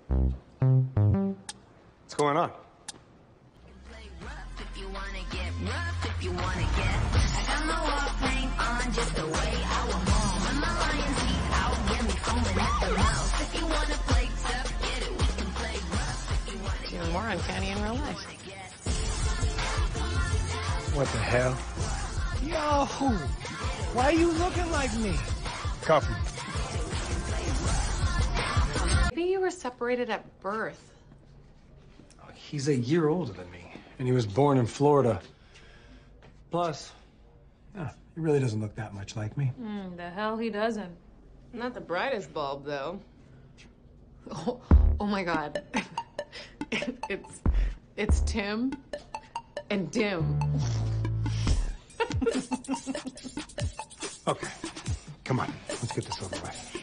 What's going on? It's even more uncanny in real life. What the hell? Yo, why are you looking like me? Coffee. Maybe you were separated at birth. He's a year older than me, and he was born in Florida. Plus, yeah, he really doesn't look that much like me. The hell he doesn't. Not the brightest bulb, though. Oh my God. It's Tim and Dim. Okay, come on, let's get this over with.